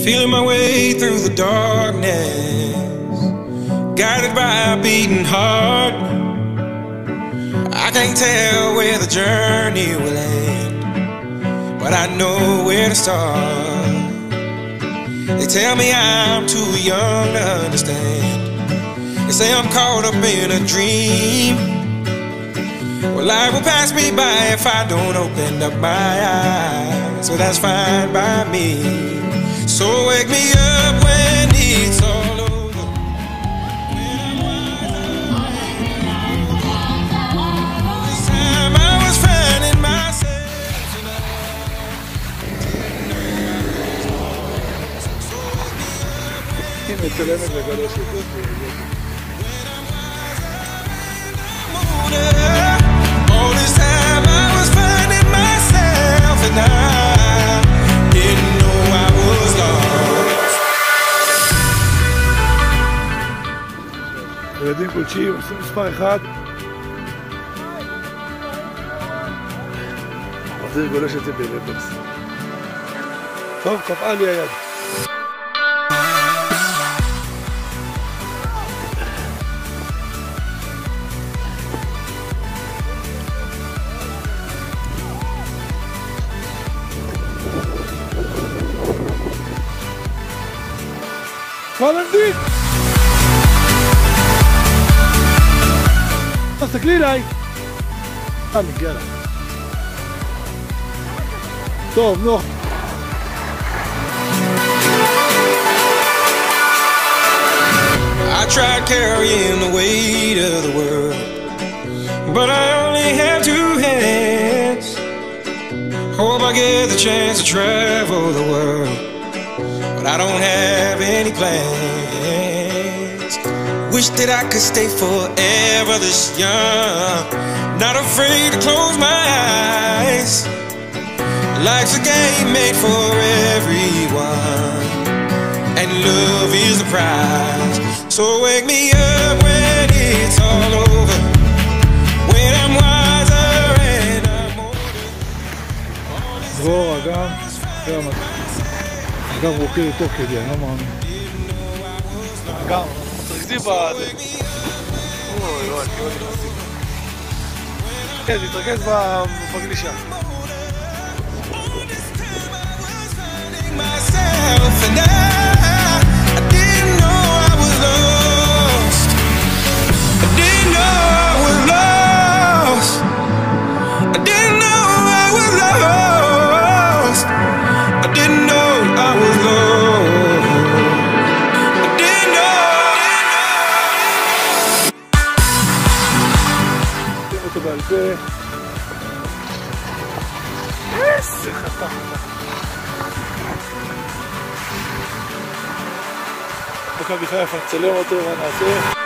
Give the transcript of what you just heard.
Feeling my way through the darkness, guided by a beating heart. I can't tell where the journey will end, but I know where to start. They tell me I'm too young to understand. They say I'm caught up in a dream. Well, life will pass me by if I don't open up my eyes. So that's fine by me. So wake me up when it's all over. This time I was finding myself. All this time I was finding myself, and I didn't know I was lost. ילדים קודשיים, עושים מספר אחד. מחזיר גולשת בלפקס. טוב, קפאה לי היד. פלנדין! תסתכלי אליי! מגיע לה. טוב, נו. I tried carrying the weight of the world, but I only have two hands. Hope I get the chance to travel the world, but I don't have any plans. Wish that I could stay forever this young, not afraid to close my eyes. Life's a game made for everyone, and love is the prize. So wake me up when it's all over, when I'm wiser and I'm older. דרור, אגם רוקד איתו כדי, אני לא מאמין. אגם, תרכזי בזה. אוי, לא, אני לא נכנסים. כן, תתרכז בגלישה. בעל פה. איזה חתך. מכבי חיפה, נצלם אותו ונעשה